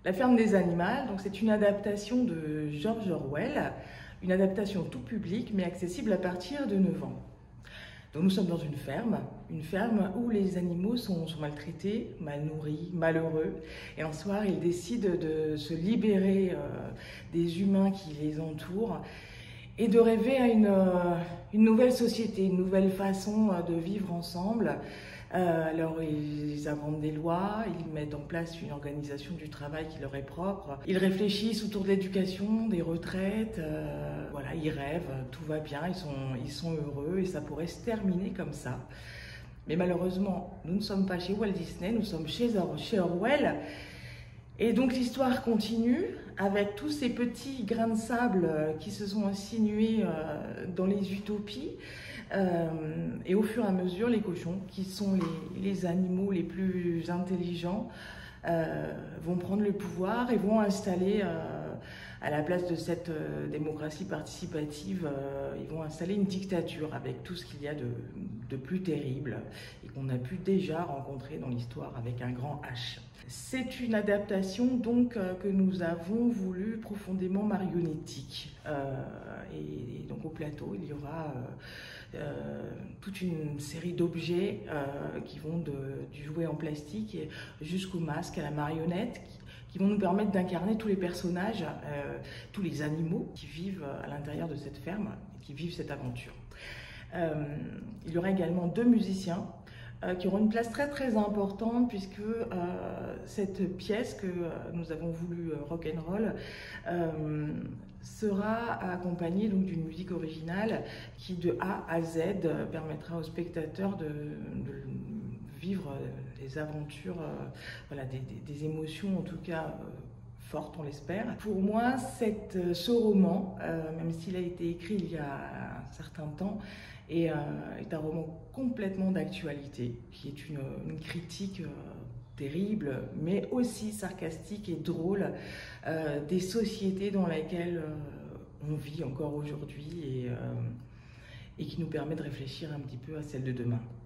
La ferme des animaux, donc c'est une adaptation de George Orwell, une adaptation tout public mais accessible à partir de 9 ans. Donc nous sommes dans une ferme où les animaux sont maltraités, mal nourris, malheureux. Et un soir, ils décident de se libérer des humains qui les entourent et de rêver à une nouvelle société, une nouvelle façon de vivre ensemble. Alors ils inventent des lois, ils mettent en place une organisation du travail qui leur est propre. Ils réfléchissent autour de l'éducation, des retraites. Voilà, ils rêvent, tout va bien, ils sont heureux et ça pourrait se terminer comme ça. Mais malheureusement, nous ne sommes pas chez Walt Disney, nous sommes chez Orwell. Et donc l'histoire continue avec tous ces petits grains de sable qui se sont insinués dans les utopies. Et au fur et à mesure, les cochons, qui sont les animaux les plus intelligents, vont prendre le pouvoir et vont installer, à la place de cette démocratie participative, ils vont installer une dictature avec tout ce qu'il y a de plus terrible et qu'on a pu déjà rencontrer dans l'histoire avec un grand H. C'est une adaptation donc que nous avons voulu profondément marionnettique. Et donc au plateau, il y aura toute une série d'objets qui vont du jouet en plastique jusqu'au masque, à la marionnette, qui vont nous permettre d'incarner tous les personnages, tous les animaux qui vivent à l'intérieur de cette ferme et qui vivent cette aventure. Il y aura également 2 musiciens qui auront une place très importante puisque cette pièce que nous avons voulu rock'n'roll sera accompagnée d'une musique originale qui de A à Z permettra aux spectateurs de vivre les aventures, voilà, des émotions en tout cas fortes, on l'espère. Pour moi, ce roman, même s'il a été écrit il y a un certain temps, est un roman complètement d'actualité, qui est une critique terrible, mais aussi sarcastique et drôle des sociétés dans lesquelles on vit encore aujourd'hui et qui nous permet de réfléchir un petit peu à celle de demain.